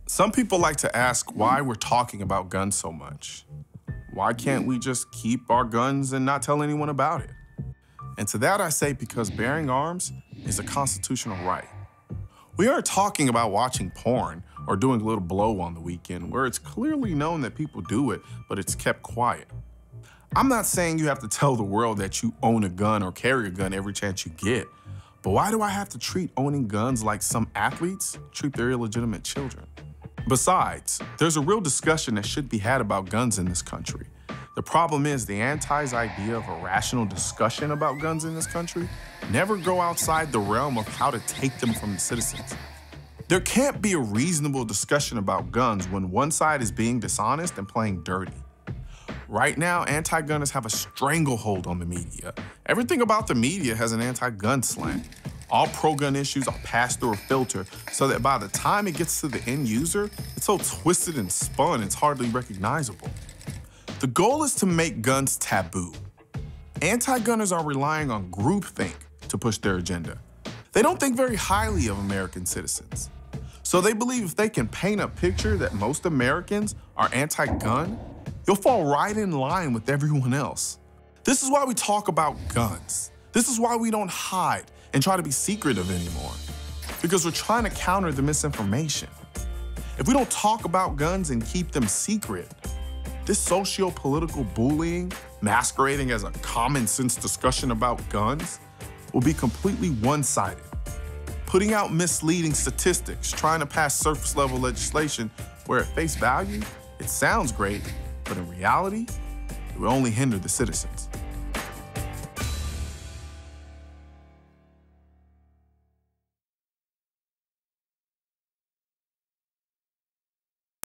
Some people like to ask why we're talking about guns so much. Why can't we just keep our guns and not tell anyone about it? And to that I say because bearing arms is a constitutional right. We aren't talking about watching porn or doing a little blow on the weekend where it's clearly known that people do it, but it's kept quiet. I'm not saying you have to tell the world that you own a gun or carry a gun every chance you get, but why do I have to treat owning guns like some athletes treat their illegitimate children? Besides, there's a real discussion that should be had about guns in this country. The problem is the anti's idea of a rational discussion about guns in this country never go outside the realm of how to take them from the citizens. There can't be a reasonable discussion about guns when one side is being dishonest and playing dirty. Right now, anti-gunners have a stranglehold on the media. Everything about the media has an anti-gun slant. All pro-gun issues are passed through a filter so that by the time it gets to the end user, it's so twisted and spun it's hardly recognizable. The goal is to make guns taboo. Anti-gunners are relying on groupthink to push their agenda. They don't think very highly of American citizens. So they believe if they can paint a picture that most Americans are anti-gun, you'll fall right in line with everyone else. This is why we talk about guns. This is why we don't hide and try to be secretive anymore, because we're trying to counter the misinformation. If we don't talk about guns and keep them secret, this socio-political bullying masquerading as a common sense discussion about guns will be completely one-sided. Putting out misleading statistics, trying to pass surface level legislation where at face value, it sounds great, but in reality, it will only hinder the citizens.